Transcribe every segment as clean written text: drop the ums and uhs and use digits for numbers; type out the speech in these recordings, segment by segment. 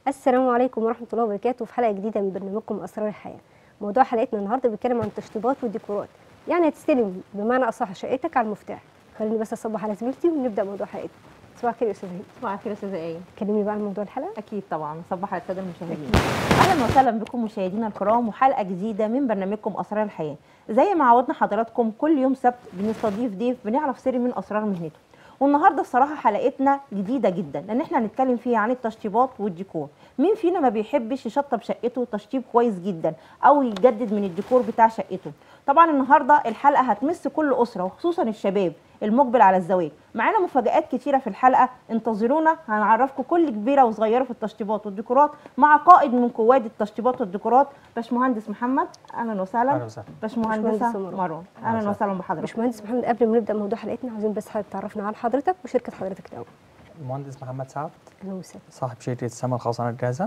السلام عليكم ورحمة الله وبركاته. في حلقة جديدة من برنامجكم أسرار الحياة. موضوع حلقتنا النهاردة بيتكلم عن التشطيبات والديكورات، يعني هتستلم بمعنى أصح شقتك على المفتاح. خليني بس أصبح على زميلتي ونبدأ موضوع حلقتنا. صباح الخير يا أستاذة هند. صباح الخير يا استاذه ايه. كلمني بقى عن موضوع الحلقة. اكيد طبعا، صباح على الساده المشاهدين. اهلا وسهلا بكم مشاهدينا الكرام وحلقه جديده من برنامجكم اسرار الحياه. زي ما عودنا حضراتكم كل يوم سبت بنستضيف ضيف بنعرف سر من اسرار مهنته. والنهارده الصراحه حلقتنا جديده جدا لان احنا هنتكلم فيها عن التشطيبات والديكور. مين فينا ما بيحبش يشطب شقته تشطيب كويس جدا او يجدد من الديكور بتاع شقته؟ طبعا النهارده الحلقه هتمس كل اسره وخصوصا الشباب المقبل على الزواج. معانا مفاجآت كتيره في الحلقه، انتظرونا هنعرفكم كل كبيره وصغيره في التشطيبات والديكورات مع قائد من قواد التشطيبات والديكورات باشمهندس محمد. اهلا وسهلا. باشمهندسة باشمهندسه مروه. اهلا وسهلا بحضرتك. باشمهندس محمد، قبل ما نبدأ موضوع حلقتنا عاوزين بس حضرتك تعرفنا على حضرتك وشركة حضرتك الأول. المهندس محمد سعد، أهلا وسهلا. صاحب شركة سما الخرسانة الجاهزة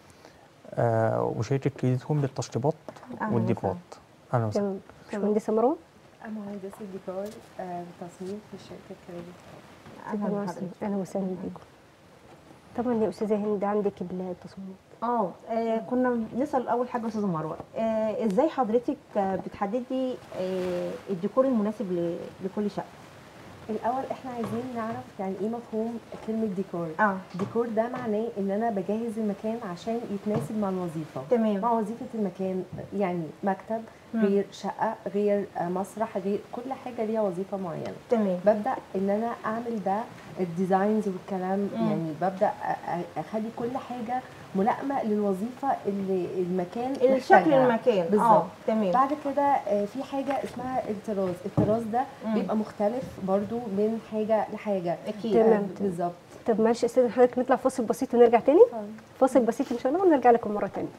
وشركة كريدت هوم للتشطيبات والديكورات. أهلا وسهلا. تمام. باشمهندسة مروة. أنا مهندسة ديكور تصميم في شركة كريدت. اهلا بحضرتك. أهلا وسهلا بيكم. طبعا يا أستاذة هند عندك التصميمات. كنا نسال اول حاجه استاذه مروه، ازاي حضرتك بتحددي الديكور المناسب لكل شقه؟ الأول إحنا عايزين نعرف يعني إيه مفهوم كلمة ديكور. ديكور ده معناه إن أنا بجهز المكان عشان يتناسب مع الوظيفة. تمام. مع وظيفة المكان، يعني مكتب غير شقة غير مسرح غير كل حاجة ليها وظيفة معينة. تمام. ببدأ إن أنا أعمل ده الديزاينز والكلام، يعني ببدأ أخلي كل حاجة ملائمة للوظيفة اللي المكان الشكل المكان بالظبط. تمام. بعد كده في حاجة اسمها الطراز. الطراز ده بيبقى مختلف برضو من حاجة لحاجة. اكيد. تمام. بالظبط. طب معلش يا أستاذة حضرتك نطلع فاصل بسيط ونرجع تاني. فاصل بسيط إن شاء الله ونرجع لكم مرة تانية.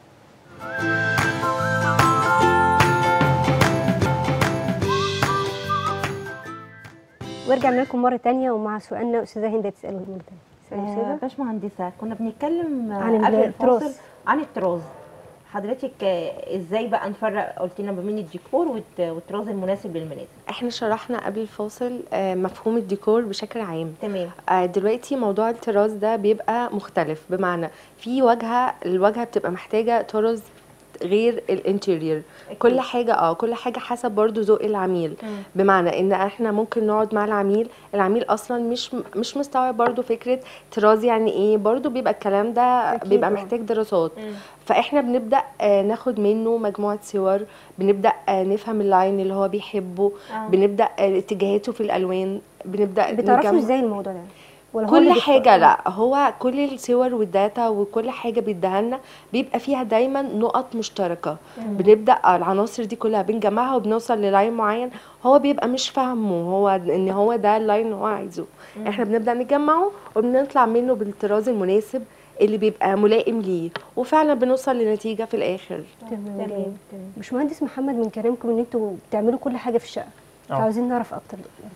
ورجعنا لكم مرة تانية ومع سؤالنا أستاذة هند هتسأله مرة تانية. باشمهندسة كنا بنتكلم عن قبل الطراز. الفاصل عن الطراز. حضرتك ازاي بقى نفرق، قلت لنا ما بين الديكور والطراز المناسب للمنازل؟ احنا شرحنا قبل الفاصل مفهوم الديكور بشكل عام. تمام. دلوقتي موضوع الطراز ده بيبقى مختلف، بمعنى في الواجهه بتبقى محتاجه طرز غير الانتيريور. كل حاجه حسب برضو ذوق العميل. بمعنى ان احنا ممكن نقعد مع العميل اصلا مش مستوعب برضو فكره طراز يعني ايه، برضو بيبقى الكلام ده بيبقى محتاج دراسات. فاحنا بنبدا ناخد منه مجموعه صور، بنبدا نفهم اللاين اللي هو بيحبه، بنبدا اتجاهاته في الالوان، بنبدا بتعرفوا ازاي الموضوع ده؟ كل حاجة؟ لا، هو كل الصور والداتا وكل حاجة بيديها لنا بيبقى فيها دايما نقط مشتركة. بنبدأ العناصر دي كلها بنجمعها وبنوصل للاين معين هو بيبقى مش فاهمه، هو ان هو ده اللاين هو عايزه. احنا بنبدأ نجمعه وبنطلع منه بالطراز المناسب اللي بيبقى ملائم ليه، وفعلا بنوصل لنتيجة في الآخر. تمام. باشمهندس محمد، من كلامكم ان انتوا بتعملوا كل حاجة في الشقة، عاوزين نعرف اكتر.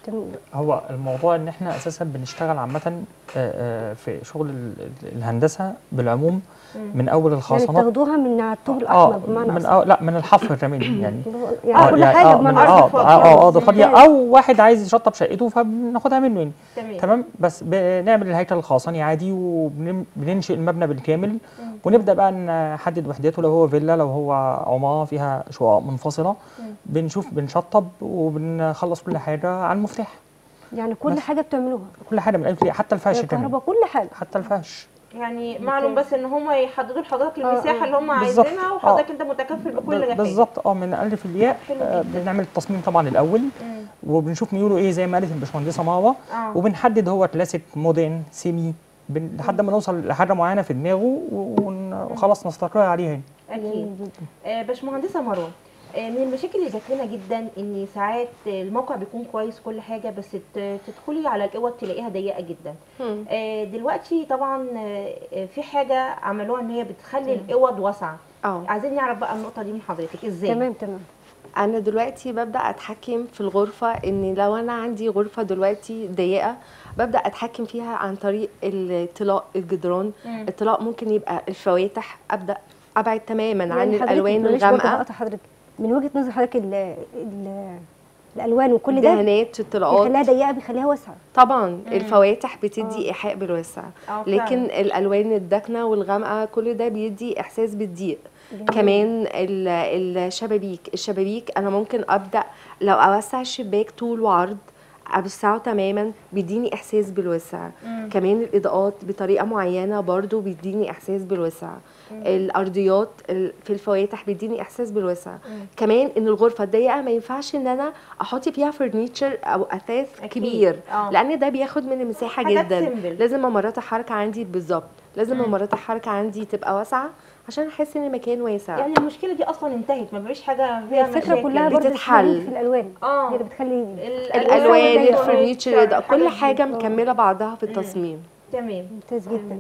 هو الموضوع ان احنا اساسا بنشتغل عامه في شغل الهندسه بالعموم، من اول الخرسانات. يعني بتاخدوها من على الطوب الاحمر بمعنى لا، من الحفر كمان يعني. كل حاجه بمعنى ده فاضيه، او واحد عايز يشطب شقته فبناخدها منه يعني. تمام. بس بنعمل الهيكل الخرساني عادي وبننشئ المبنى بالكامل، ونبدا بقى نحدد وحداته، لو هو فيلا لو هو عماره فيها شقق منفصله. بنشطب وبنخلص كل حاجه على المفتاح. يعني كل حاجه بتعملوها؟ كل حاجه من الف، حتى الفرش كمان. الكهرباء كل حاجه حتى الفرش. يعني معلوم بس ان هم يحددوا لحضرتك المساحه اللي هم عايزينها، وحضرتك انت متكفل بكل حاجه. بالظبط. من الف للياء. بنعمل التصميم طبعا الاول، وبنشوف ميوله ايه زي ما قالت الباشمهندسه مروه، وبنحدد هو كلاسيك مودرن سيمي لحد ما نوصل لحاجه معينه في دماغه وخلاص نستقر عليها. اكيد. باشمهندسه مروه، من المشاكل اللي جات لنا جدا ان ساعات الموقع بيكون كويس كل حاجه، بس تدخلي على الاوض تلاقيها ضيقه جدا. دلوقتي طبعا في حاجه عملوها ان هي بتخلي الاوض واسعه. عايزين نعرف بقى النقطه دي من حضرتك ازاي. تمام. انا دلوقتي ببدا اتحكم في الغرفه، ان لو انا عندي غرفه دلوقتي ضيقه ببدا اتحكم فيها عن طريق الطلاء الجدران. الطلاء ممكن يبقى الفواتح، ابدا ابعد تماما عن الالوان الغامقه. حضرتك من وجهه نظر حضرتك الالوان وكل ده دهانات الطلاقات بيخليها ضيقه بيخليها واسعه. طبعا الفواتح بتدي ايحاء بالوسع، لكن فعلاً. الالوان الداكنه والغامقه كل ده بيدي احساس بالضيق. كمان الشبابيك انا ممكن ابدا لو اوسع الشباك طول وعرض اوسعه تماما بيديني احساس بالوسع. كمان الاضاءات بطريقه معينه برضو بيديني احساس بالوسع. الارضيات في الفواتح بيديني احساس بالوسع. كمان ان الغرفه الضيقه ما ينفعش ان انا احط فيها فرنيتشر او اثاث أكيد. كبير، آه. لان ده بياخد من المساحه حاجات جدا. simple. لازم ممرات الحركه عندي بالظبط، لازم ممرات الحركه عندي تبقى واسعه عشان احس ان المكان واسع. يعني المشكله دي اصلا انتهت، ما بقاش حاجه هي فيها الفكره مشاكل. كلها برضه بتتحل. في الالوان. اه. هي اللي بتخلي الالوان والضيق. الفرنيتشر ده كل الحاجات دي. حاجه مكمله بعضها في التصميم. تمام. ممتاز جدا.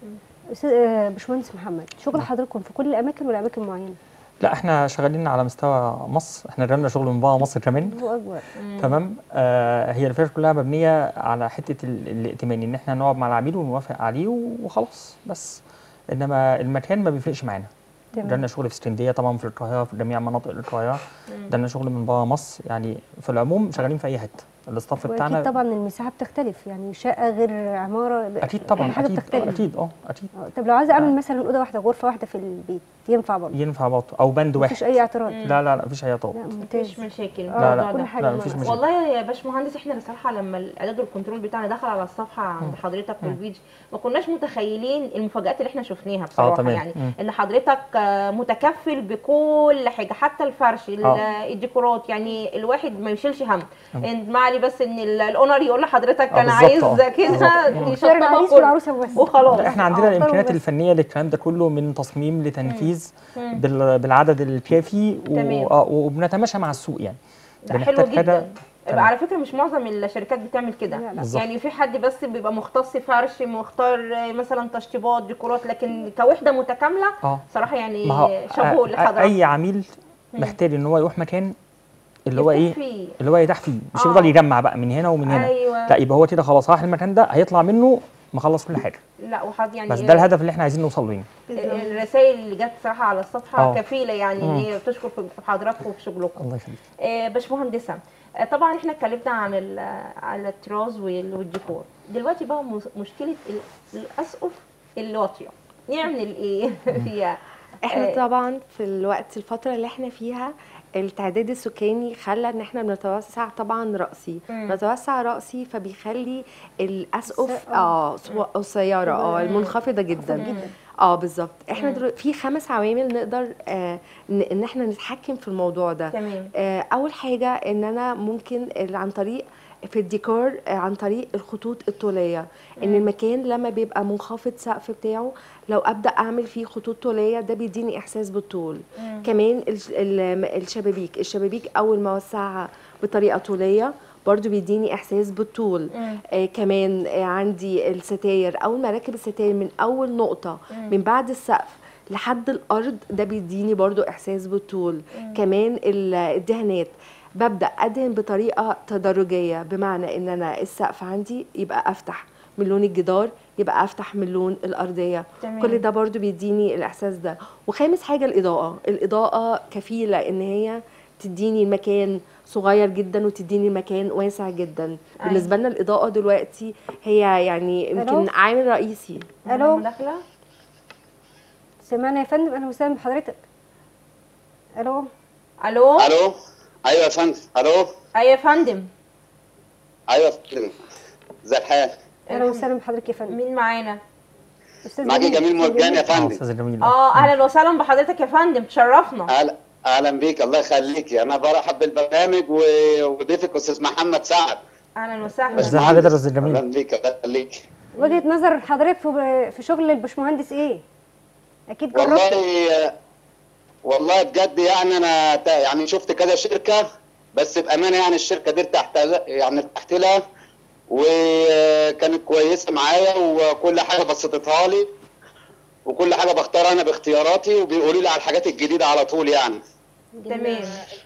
باشمهندس محمد، شغل حضراتكم في كل الاماكن ولا اماكن معينه؟ لا احنا شغالين على مستوى مصر، احنا جالنا شغل من بره مصر كمان. هو اكبر. تمام. هي الفكره كلها مبنيه على حته الائتمان، ان احنا نقعد مع العميل ونوافق عليه وخلاص بس. انما المكان ما بيفرقش معانا. تمام. جالنا شغل في اسكندريه طبعا، في القاهره، في جميع مناطق القاهره. جالنا شغل من بره مصر، يعني في العموم شغالين في اي حته. الاستاف واكيد بتاعنا طبعا المساحه بتختلف، يعني شقه غير عماره. اكيد طبعا، كل حاجه اكيد بتختلف. اكيد اكيد. طب لو عايزه اعمل مثلا اوضه واحده غرفه واحده في البيت ينفع برضه؟ ينفع برضه، او بند واحد. مفيش اي اعتراض؟ لا لا لا مفيش اي اعتراض. لا ممتاز. مفيش مشاكل. لا لا كل لا حاجه لا مفيش مشاكل. والله يا باشمهندس احنا بصراحه لما الاعداد والكنترول بتاعنا دخل على الصفحه عند حضرتك والبيج ما كناش متخيلين المفاجآت اللي احنا شفناها بصراحه. تمام. يعني ان حضرتك متكفل بكل حاجه، حتى الفرش الديكورات، يعني الواحد ما يشيلش هم. معلي بس ان الاونر يقول لحضرتك انا عايز كده يشتري العريس والعروسه بس وخلاص. احنا عندنا الامكانيات بس. الفنيه للكلام ده كله، من تصميم لتنفيذ بالعدد الكافي وبنتماشى مع السوق يعني. ده حلو بنحتاج حاجه. جدا. على فكره مش معظم الشركات بتعمل كده. يعني في حد بس بيبقى مختص فرش، مختار مثلا تشطيبات ديكورات، لكن كوحده متكامله صراحه يعني شابوه لحضرتك. اي عميل محتاج ان هو يروح مكان اللي هو ايه فيه. اللي هو يرتاح فيه، مش يفضل يجمع بقى من هنا ومن هنا. أيوة. لا يبقى هو كده خلاص راح المكان ده هيطلع منه مخلص كل حاجه. لا وحد يعني بس ده الهدف اللي احنا عايزين نوصل له. الرسائل اللي جت صراحه على الصفحه كفيله يعني ان هي بتشكر في حضراتكم وفي شغلكم. الله يخليك. باشمهندسه، طبعا احنا اتكلمنا عن على الطراز والديكور. دلوقتي بقى مشكله الاسقف الواطيه نعمل ايه فيها؟ احنا طبعا في الفتره اللي احنا فيها التعداد السكاني خلى ان احنا بنتوسع طبعا رأسي. نتوسع رأسي فبيخلي الاسقف قصيره المنخفضه جدا. بالظبط. احنا في 5 عوامل نقدر ان احنا نتحكم في الموضوع ده. تمام. اول حاجه ان انا ممكن عن طريق في الديكور عن طريق الخطوط الطوليه. ان المكان لما بيبقى منخفض سقف بتاعه لو ابدا اعمل فيه خطوط طوليه ده بيديني احساس بالطول. كمان الشبابيك اول ما اوسعها بطريقه طوليه برضو بيديني احساس بالطول. كمان عندي الستاير، اول ما راكب الستاير من اول نقطه من بعد السقف لحد الارض ده بيديني برضو احساس بالطول. كمان الدهانات ببدا ادهن بطريقه تدرجيه، بمعنى ان انا السقف عندي يبقى افتح من لون الجدار، يبقى افتح من لون الارضيه. كل ده برضو بيديني الاحساس ده. وخامس حاجه الاضاءه كفيله ان هي تديني المكان صغير جدا وتديني المكان واسع جدا. بالنسبه لنا الاضاءه دلوقتي هي يعني يمكن عامل رئيسي. الو داخله سمعنا يا فندم. اهلا وسهلا بحضرتك. الو الو ايوه يا فندم. الو ايوه يا فندم. ايوه يا فندم. ازي الحال؟ اهلا وسهلا بحضرتك يا فندم. مين معانا؟ استاذ معاكي جميل مرجان يا فندم. استاذ جميل. اهلا وسهلا بحضرتك يا فندم، تشرفنا. اهلا بيك، الله يخليكي. انا برحب بالبرنامج وضيفك استاذ محمد سعد. اهلا وسهلا. ازي حضرتك يا استاذ جميل؟ اهلا بيك، الله يخليك. وجهه نظر حضرتك في شغل الباشمهندس ايه؟ اكيد جربت. والله بجد يعني انا يعني شفت كذا شركه، بس بامانه يعني الشركه دي ارتحت لها وكانت كويسه معايا، وكل حاجه بسطتها لي وكل حاجه بختار انا باختياراتي، وبيقولوا لي على الحاجات الجديده على طول يعني. تمام.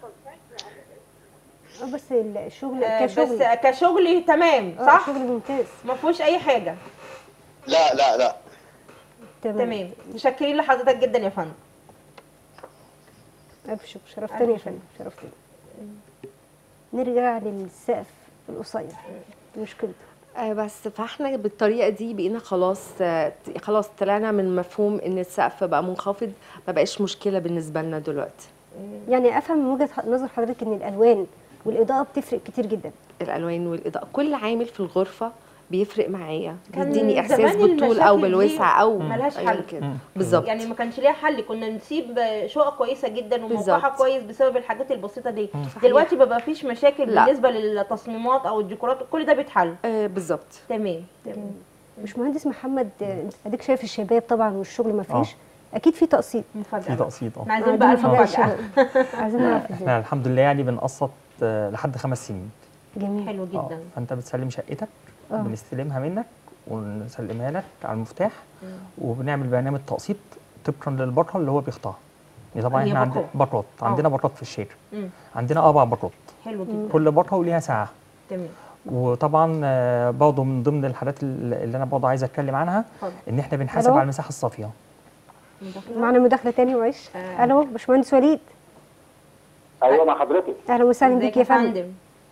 بس الشغل كشغل بس كشغل تمام صح؟ شغل ممتاز ما فيهوش اي حاجه. لا لا لا. تمام. متشكرين لحضرتك جدا يا فندم. الف شكر، شرفتني يا فندم، شرفتني. نرجع للسقف القصير، مشكلته. بس فاحنا بالطريقه دي بقينا خلاص طلعنا من مفهوم ان السقف بقى منخفض، ما بقاش مشكله بالنسبه لنا دلوقتي. يعني افهم من وجهه نظر حضرتك ان الالوان والاضاءه بتفرق كتير جدا. الالوان والاضاءه، كل عامل في الغرفه بيفرق معايا، كان بيديني احساس زمان بالطول او المشاكل دي بالوسع او ملهاش أياً حل. كده. بالظبط. يعني ما كانش ليها حل، كنا نسيب شقق كويسه جدا وموقعها بالظبط. كويس بسبب الحاجات البسيطه دي. دلوقتي ما بقى فيش مشاكل لا. بالنسبه للتصميمات او الديكورات، كل ده بيتحل. بالظبط. تمام. باشمهندس محمد، اديك شايف الشباب طبعا والشغل ما فيش، اكيد في تقسيط. مفاجاه في بقى. تقسيط. احنا عايزين بقى المفاجاه. عايزين نعرف ازاي. احنا الحمد لله يعني بنقسط لحد 5 سنين. جميل. حلو جدا. فانت بتسلم شقتك، بنستلمها منك ونسلمها لك على المفتاح، وبنعمل برنامج تقسيط طبقا للبطره اللي هو بيختارها. يعني طبعا هي احنا عندنا بطرات. بطرات، عندنا بطرات في الشارع، مم. عندنا 4 بطرات، حلو جدا. كل بطره وليها ساعه. تمام. وطبعا برضه من ضمن الحاجات اللي انا برضه عايز اتكلم عنها اتفضل. ان احنا بنحاسب ألو؟ على المساحه الصافيه. معنا مداخله تاني معلش. الو باشمهندس وليد. ايوه مع حضرتك. اهلا وسهلا ازيك بيك يا فندم.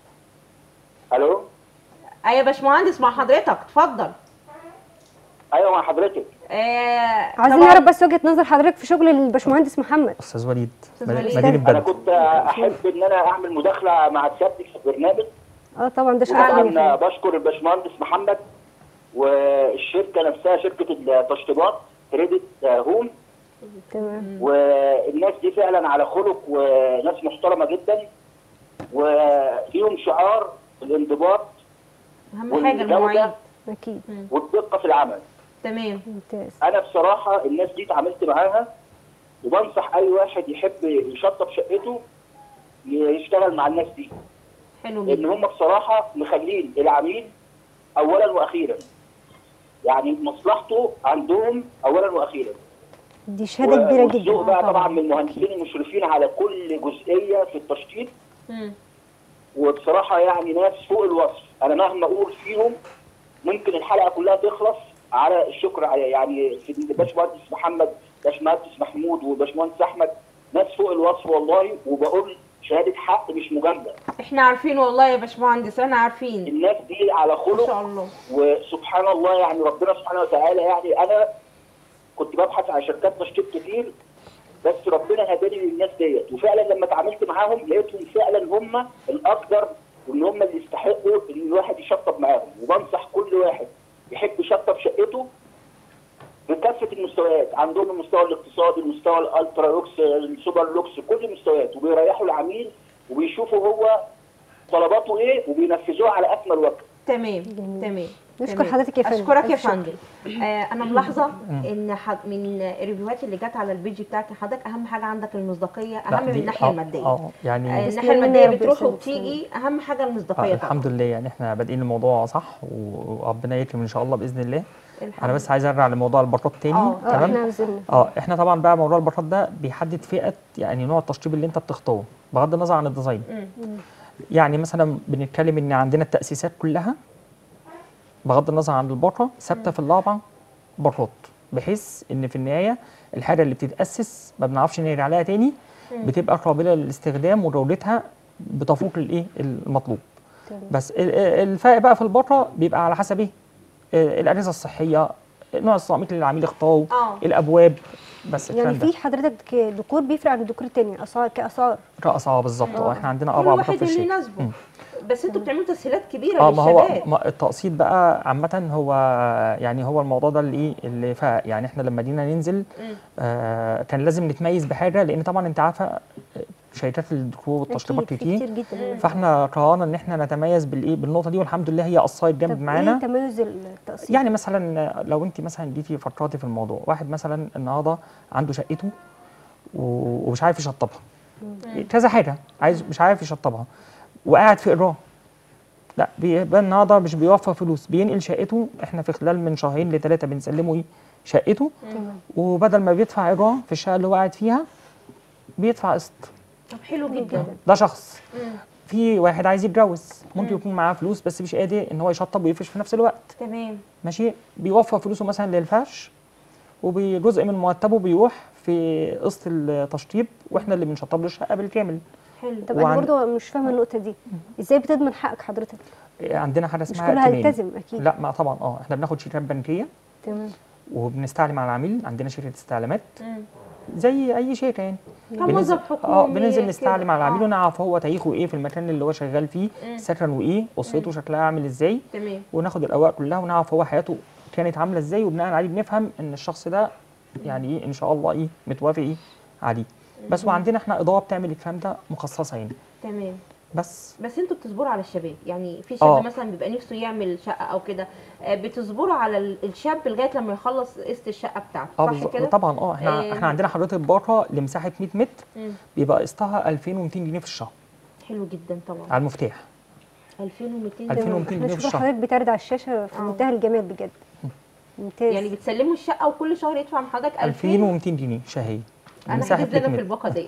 الو. ايوه يا باشمهندس مع حضرتك، اتفضل. ايوه مع حضرتك. عايزين طبعاً. نعرف بس وجهه نظر حضرتك في شغل الباشمهندس محمد. استاذ وليد، أستاذ وليد. مدينه انا بدر. كنت احب ان انا اعمل مداخله مع سيادتك في البرنامج. طبعا ده شرف ليا يا طبعا فندم. بشكر الباشمهندس محمد والشركه نفسها، شركه التشطيبات كريدت هوم، تمام. والناس دي فعلا على خلق وناس محترمه جدا، وليهم شعار الانضباط اهم حاجه المواعيد. اكيد. والدقه في العمل. تمام. ممتاز. انا بصراحه الناس دي اتعاملت معاها، وبنصح اي واحد يحب يشطب شقته يشتغل مع الناس دي، حلو لان جدا. هم بصراحه مخلين العميل اولا واخيرا، يعني مصلحته عندهم اولا واخيرا. دي شهاده كبيره جدا. والذوق بقى طبعا من المهندسين المشرفين على كل جزئيه في التشطيب، وبصراحه يعني ناس فوق الوصف. انا مهما اقول فيهم ممكن الحلقه كلها تخلص على الشكر على يعني في الباشمهندس محمد، باشمهندس محمود وباشمهندس احمد، ناس فوق الوصف والله، وبقول شهاده حق مش مجامله. احنا عارفين والله يا باشمهندس، احنا عارفين. الناس دي على ما خلق شاء الله. وسبحان الله، يعني ربنا سبحانه وتعالى. يعني انا كنت ببحث عن شركات تشطيب كتير، بس ربنا هداني للناس ديت، وفعلا لما اتعاملت معاهم لقيتهم فعلا هم الاقدر، وان هم اللي يستحقوا ان الواحد يشطب معاهم. وبنصح كل واحد يحب يشطب شقته بكافه المستويات، عندهم المستوى الاقتصادي، المستوى الالترا لوكس، السوبر لوكس، كل المستويات، وبيريحوا العميل وبيشوفوا هو طلباته ايه وبينفذوها على اكمل وجه. تمام. تمام. نشكر حضرتك يا فندم. اشكرك يا ألف شكر. فندم. انا ملاحظه ان من الريفيوهات اللي جت على البيج بتاعك حضرتك اهم حاجه عندك المصداقيه، اهم من الناحيه الماديه. يعني الناحيه الماديه بتروح وبتيجي، اهم حاجه المصداقيه. الحمد لله، يعني احنا بادئين الموضوع صح، وربنا يكرم ان شاء الله باذن الله. انا بس عايز ارجع لموضوع البطاط تاني. احنا تمام. عاوزين. احنا طبعا بقى موضوع البطاط ده بيحدد فئه، يعني نوع التشطيب اللي انت بتختاره بغض النظر عن الديزاين. يعني مثلا بنتكلم ان عندنا التاسيسات كلها بغض النظر عن البطه ثابته في ال4 بطاط، بحيث ان في النهايه الحاجه اللي بتتاسس ما بنعرفش نرجع عليها تاني، بتبقى قابله للاستخدام وجودتها بتفوق الايه المطلوب. بس الفرق بقى في البطه بيبقى على حسب ايه؟ الاجهزه الصحيه، نوع الصامت اللي العميل اختاره، الابواب، بس يعني في حضرتك ديكور بيفرق عن الديكور التاني، اسعار كاسعار. كاسعار بالظبط. احنا عندنا كل 4 واحد بطاطا في اللي الشارع. يناسبه. بس انتوا بتعملوا تسهيلات كبيره ما هو للشباب. التقسيط بقى عامة هو يعني هو الموضوع ده اللي ايه اللي يعني احنا لما جينا ننزل كان لازم نتميز بحاجة، لأن طبعا أنت عارفة شركات الديكور والتشطيبات كتير جدا. فاحنا قررنا ان احنا نتميز بالايه بالنقطة دي، والحمد لله هي قصايت جامد معانا. ايه تميز التقسيط؟ يعني مثلا لو انت مثلا جيتي فكرتي في الموضوع، واحد مثلا النهارده عنده شقته ومش عارف يشطبها، كذا حاجة مش عارف يشطبها وقاعد في إيراد، لا بيبقى النهارده مش بيوفر فلوس، بينقل شقته، احنا في خلال من 2 ل 3 بنسلمه ايه شقته، وبدل ما بيدفع ايجار في الشقه اللي هو قاعد فيها بيدفع قسط. طب حلو جدا. ده شخص. في واحد عايز يتجوز، ممكن يكون معاه فلوس بس مش قادر ان هو يشطب ويفرش في نفس الوقت. تمام. ماشي، بيوفر فلوسه مثلا للفرش، وجزء من مرتبه بيروح في قسط التشطيب، واحنا اللي بنشطب له الشقه بالكامل. حلو. طب انا وعن- برضو مش فاهمه النقطه دي، ازاي بتضمن حقك حضرتك؟ عندنا حاجه مش اسمها كله ائتمان. هيلتزم اكيد. لا ما طبعا احنا بناخد شيكات بنكيه تمام. وبنستعلم على العميل، عندنا شركه استعلامات زي اي شركه يعني. كموظف حكومي بننزل نستعلم كده. على العميل ونعرف هو تاريخه ايه في المكان اللي هو شغال فيه، سكنه ايه، اسرته شكلها عامل ازاي، تمام. وناخد الاوراق كلها ونعرف هو حياته كانت عامله ازاي، وبناء عليه بنفهم ان الشخص ده يعني ايه ان شاء الله ايه متوافق ايه عليه. بس وعندنا احنا اداره بتعمل الكلام ده مخصصه يعني. تمام. بس بس انتوا بتصبروا على الشباب، يعني في شاب آه. مثلا بيبقى نفسه يعمل شقه او كده، بتصبروا على الشاب لغايه لما يخلص قسط الشقه بتاعته، صح كده؟ طبعا احنا عندنا حضرتك باقه لمساحه 100 متر مم. بيبقى قسطها 2200 جنيه في الشهر حلو جدا طبعا. على المفتاح. 2200 2200 تمام. جنيه احنا في شغل الشهر. حضرتك بيتعرض على الشاشه في منتهى الجمال بجد. ممتاز. يعني بتسلموا الشقه وكل شهر يدفع من حضرتك 2000. 2200 جنيه شهريه. انا مساحه حجزت 100 انا في متر. الباقه دي.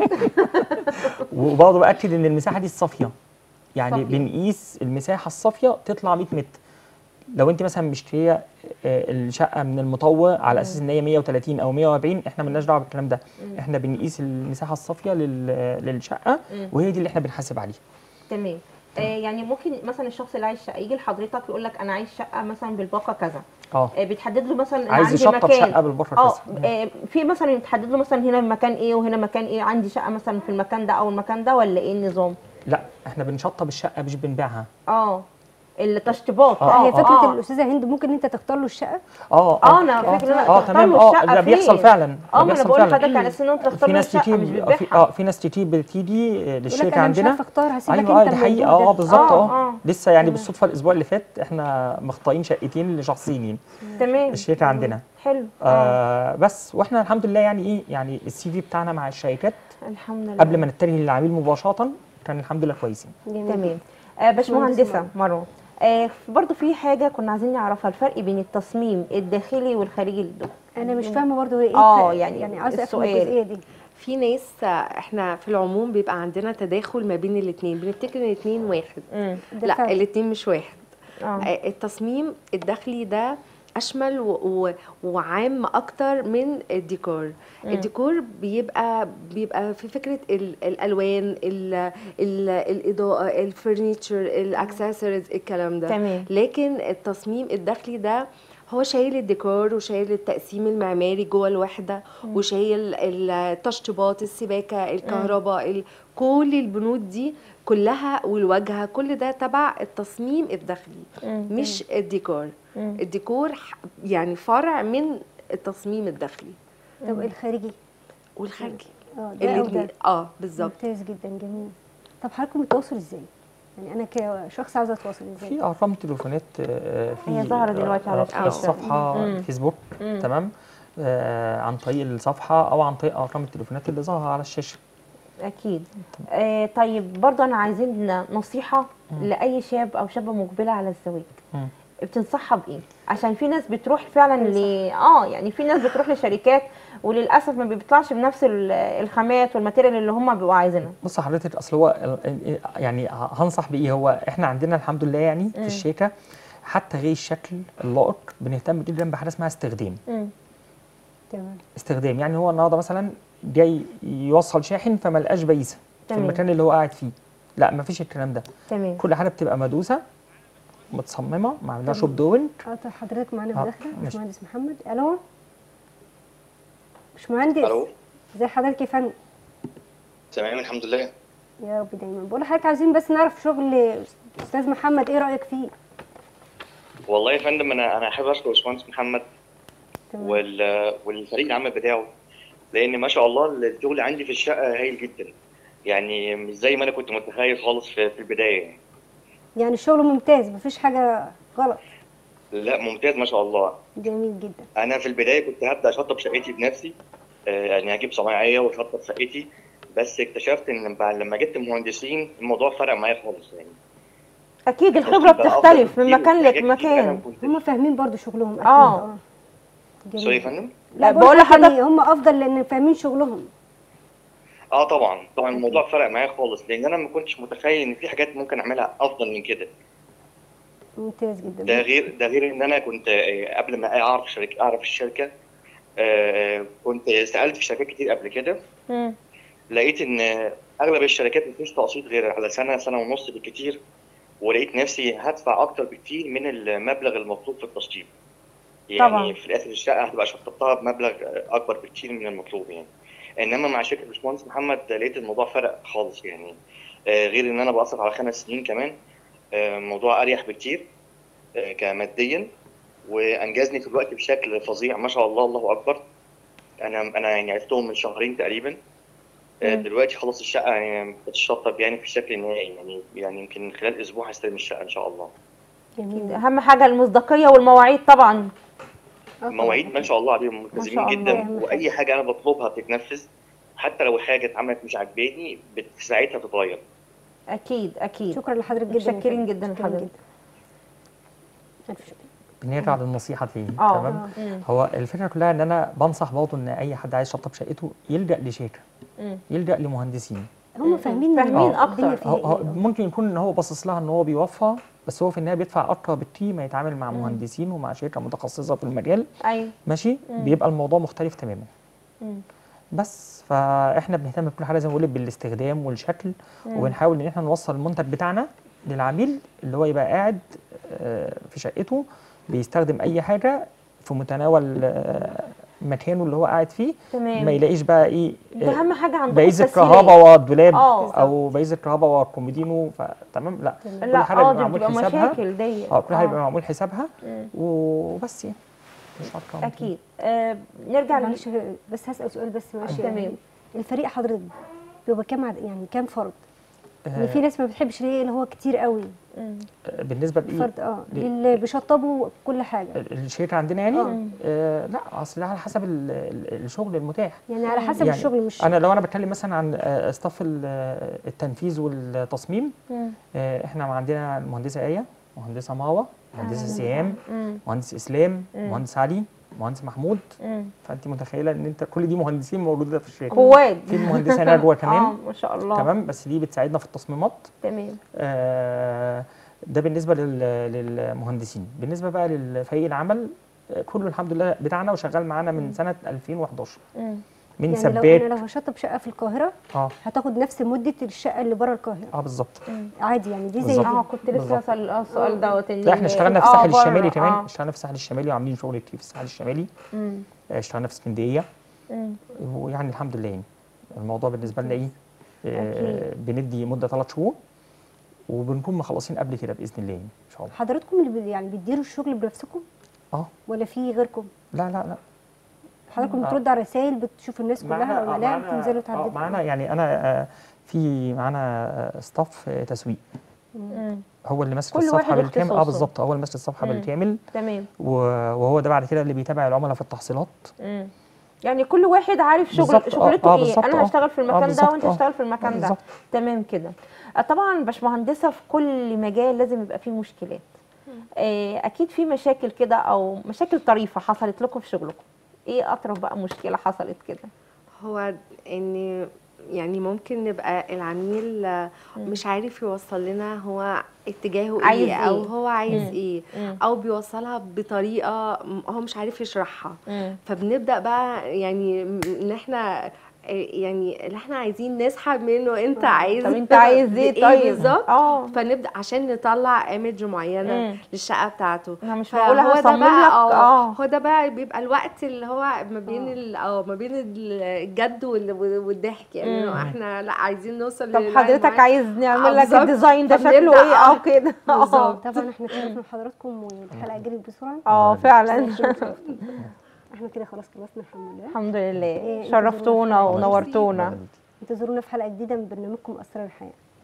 وبرضه باكد ان المساحه دي الصافيه، يعني صافية. بنقيس المساحه الصافيه تطلع 100 متر. لو انت مثلا مشتريه الشقه من المطور على اساس ان هي 130 او 140، احنا مالناش دعوه بالكلام ده. احنا بنقيس المساحه الصافيه للشقه، وهي دي اللي احنا بنحاسب عليها. تمام. يعني ممكن مثلا الشخص اللي عايز شقه يجي لحضرتك يقول لك انا عايز شقه مثلا بالباقه كذا، بتحدد له مثلا عايز عندي يشطب مكان شقه بالباقه كذا. في مثلا بتحدد له مثلا هنا مكان ايه وهنا مكان ايه، عندي شقه مثلا في المكان ده او المكان ده، ولا ايه النظام؟ لا احنا بنشطب الشقه مش بنبيعها. التشطيبات. هي فكره الاستاذه هند ممكن انت تختار له الشقه. انا فاكره ان انا تمام. له الشقه ده بيحصل فعلا. ما انا بقول لحضرتك على اساس ان انت تختار له الشقه مش بتبيعها. في ناس كتير بتيجي للشركه انا عندنا. مش عارفه اختار، هسيبك ايوه انت دي الموضوع حقيقه. ده. بالظبط. لسه يعني تمام. بالصدفه الاسبوع اللي فات احنا مختارين شقتين لشخصين يعني. تمام. الشركه عندنا. حلو. بس واحنا الحمد لله يعني ايه يعني السي في بتاعنا مع الشركات الحمد لله قبل ما نتجه للعميل مباشره كان الحمد لله كويسين. تمام. باشمهندسه مروه، برضو في حاجه كنا عايزين نعرفها، الفرق بين التصميم الداخلي والخارجي للدخول. انا مش فاهمه برضو هي ايه يعني عايزه افهم السؤال. الجزئيه دي. في ناس احنا في العموم بيبقى عندنا تداخل ما بين الاثنين، بنفتكر ان الاثنين واحد. ده لا فعلا. الاثنين مش واحد. التصميم الداخلي ده اشمل وعام اكتر من الديكور. الديكور بيبقى في فكره الالوان، الاضاءه، الفرنيتشر، الاكسسوارز، الكلام ده. تمام. لكن التصميم الداخلي ده هو شايل الديكور وشايل التقسيم المعماري جوه الوحده، وشايل التشطيبات، السباكه، الكهرباء، كل البنود دي كلها، والواجهه، كل ده تبع التصميم الداخلي مش الديكور. الديكور يعني فرع من التصميم الداخلي. طب الخارجي والخارجي ده أو ده. بالظبط. ممتاز جدا، جميل. طب حضراتكم بتتواصلوا ازاي؟ يعني انا كشخص عاوزه اتواصل ازاي؟ في ارقام تليفونات هي ظاهره دلوقتي على الصفحه الفيسبوك. تمام. عن طريق الصفحه او عن طريق ارقام التليفونات اللي ظاهره على الشاشه. اكيد. طيب برضه انا عايزين نصيحه لاي شاب او شابه مقبله على الزواج. بتنصحها بايه؟ عشان في ناس بتروح فعلا يعني في ناس بتروح لشركات وللاسف ما بيطلعش بنفس الخامات والماتيريال اللي هم بيبقوا عايزينها. بص حضرتك، اصل هو يعني هنصح بايه، هو احنا عندنا الحمد لله يعني في الشركه حتى غير الشكل اللائق بنهتم جدا بحاجه اسمها استخدام. تمام. استخدام يعني هو النهارده مثلا جاي يوصل شاحن فما لقاش بيسه في المكان اللي هو قاعد فيه. لا ما فيش الكلام ده. تمام. كل حاجه بتبقى مدوسه متصممه معمولها شوب دوينج. حضرتك معانا مداخله باشمهندس محمد. الو باشمهندس. الو ازي حضرتك يا فندم؟ تمام الحمد لله. يا رب دايما. بقول لحضرتك عايزين بس نعرف شغل استاذ محمد، ايه رايك فيه؟ والله يا فندم انا حابب اشكر باشمهندس محمد والفريق العمل بتاعه، لان ما شاء الله الشغل عندي في الشقه هايل جدا، يعني مش زي ما انا كنت متخيل خالص في البدايه. يعني الشغل ممتاز مفيش حاجه غلط؟ لا ممتاز ما شاء الله. جميل جدا. انا في البدايه كنت هبدا اشطب شقتي بنفسي، يعني هجيب صنايعيه واشطب شقتي، بس اكتشفت ان لما جبت مهندسين الموضوع فرق معايا خالص يعني. اكيد الخبره بتختلف من مكان لمكان. هم فاهمين برضو شغلهم اكيد. سوري يا فندم؟ لا بقول لحضرتك هم افضل لان فاهمين شغلهم. طبعا الموضوع فرق معايا خالص، لان انا ما كنتش متخيل ان في حاجات ممكن اعملها افضل من كده. ممتاز جدا. ده غير ان انا كنت قبل ما اعرف الشركه، كنت سالت في شركات كتير قبل كده. لقيت ان اغلب الشركات مفيش تقسيط غير على سنه سنه ونص بالكتير، ولقيت نفسي هدفع اكتر بكتير من المبلغ المطلوب في التشطيب. يعني طبعاً. في الاخر الشقه هتبقى شطبتها بمبلغ اكبر بكتير من المطلوب يعني. انما مع شركه باشمهندس محمد لقيت الموضوع فرق خالص يعني. غير ان انا بقسط على 5 سنين كمان، الموضوع اريح بكتير كماديا، وانجزني في الوقت بشكل فظيع ما شاء الله، الله اكبر. انا يعني عرفتهم من شهرين تقريبا. دلوقتي خلاص الشقه يعني بتشطب يعني في الشكل النهائي، يعني يمكن خلال اسبوع هستلم الشقه ان شاء الله. جميل. اهم حاجه المصداقيه والمواعيد طبعا. مواعيد ما شاء الله عليهم ملتزمين شاء الله. جدا، واي حاجه انا بطلبها بتتنفذ. حتى لو حاجه اتعملت مش عاجباني في ساعتها بتتغير. اكيد. شكرا لحضرتك جدا. متشكرين جدا شكراً لحضرتك. ألف شكر. بنرجع للنصيحه تاني. اه. تمام. هو الفكره كلها ان انا بنصح برضه ان اي حد عايز يشطب شقته يلجا لشركه، يلجا لمهندسين. هم فاهمين فاهمين أكتر. الدنيا فيها هو إيه. ممكن يكون ان هو باصص لها ان هو بيوفر، بس هو في النهايه بيدفع اكتر بكتير ما يتعامل مع مهندسين ومع شركه متخصصه في المجال. ايوه. ماشي. بيبقى الموضوع مختلف تماما. بس فاحنا بنهتم بكل حاجه زي ما بقول لك بالاستخدام والشكل، وبنحاول ان احنا نوصل المنتج بتاعنا للعميل اللي هو يبقى قاعد في شقته بيستخدم اي حاجه في متناول مكانه اللي هو قاعد فيه. تمام. ما يلاقيش بقى ايه ده اهم حاجه عندكم بقيس التسهيلات. الكهرباء والدولاب بالظبط. او بقيس الكهرباء والكومودينو. فتمام. لا كل لا حاجه بيبقى دي معمول بتبقى حسابها. مشاكل دي. كل حاجه بيبقى معمول حسابها وبس يعني. مش اكتر من كده. اكيد. نرجع معلش بس هسأل سؤال بس ماشي. تمام. يعني الفريق حضرتك بيبقى كام يعني كام فرد؟ يعني في ناس ما بتحبش اللي هو كتير قوي. بالنسبه لايه؟ فرد اللي بيشطبوا كل حاجه. الشركه عندنا يعني لا اصل على حسب الشغل المتاح. يعني على حسب يعني الشغل. مش انا لو انا بتكلم مثلا عن استاف التنفيذ والتصميم، احنا عندنا المهندسه ايه، مهندسه ماوى، مهندسه سهام، مهندس اسلام، مهندس علي، مهندس محمود. فانت متخيله ان انت كل دي مهندسين موجوده في الشركه. قوات. في المهندسه نجوى كمان. ما شاء الله. تمام. بس دي بتساعدنا في التصميمات. تمام. ده بالنسبه للمهندسين. بالنسبه بقى لفريق العمل كله الحمد لله بتاعنا وشغال معانا من سنه 2011. من يعني سباك. لو هشطب شقه في القاهره هتاخد نفس مده الشقه اللي بره القاهره. بالظبط. عادي يعني دي زي بالظبط. دي. كنت لسه اسال السؤال دوت. لا احنا اشتغلنا في الساحل الشمالي كمان. اشتغلنا في الساحل الشمالي وعاملين شغل كتير في الساحل الشمالي. اشتغلنا في اسكندريه. ويعني الحمد لله يعني الموضوع بالنسبه لنا ايه، بندي مده 3 شهور وبنكون مخلصين قبل كده باذن الله ان شاء الله. حضراتكم اللي يعني بتديروا الشغل بنفسكم؟ ولا في غيركم؟ لا حضراتكم بتردوا على رسائل، بتشوفوا الناس كلها ولا لا بتنزلوا تعدلوا؟ معانا يعني انا في معانا ستاف تسويق. هو اللي ماسك الصفحه بالكامل. بالظبط. هو اللي ماسك الصفحه بالكامل. تمام. وهو ده بعد كده اللي بيتابع العملاء في التحصيلات. يعني كل واحد عارف شغلته ايه. انا هشتغل في المكان ده وانت هتشتغل في المكان ده. تمام كده. طبعا باشمهندسه في كل مجال لازم يبقى فيه مشكلات. اكيد في مشاكل كده او مشاكل طريفه حصلت لكم في شغلكم. ايه اطرف بقى مشكله حصلت كده؟ هو ان يعني ممكن نبقى العميل مش عارف يوصل لنا هو اتجاهه عايز ايه او هو عايز ايه، او بيوصلها بطريقه هو مش عارف يشرحها. فبنبدا بقى يعني ان احنا يعني اللي احنا عايزين نسحب منه انت عايز. طب انت عايز ايه طيب بالظبط. فنبدا عشان نطلع ايمج معينه للشقه بتاعته. انا مش هقول هصمم لك. هو ده بقى بيبقى الوقت اللي هو ما بين ما بين الجد والضحك يعني. احنا لا عايزين نوصل. طب حضرتك عايز نعمل لك الديزاين ده شكله ايه او كده؟ بالظبط. طبعا احنا اتشرفنا بحضراتكم والحلقه جريت بسرعه. فعلا. احنا كده خلاص خلصنا الحمد لله. الحمد لله. شرفتونا ونورتونا. انتظرونا في حلقه جديده من برنامجكم اسرار الحياه.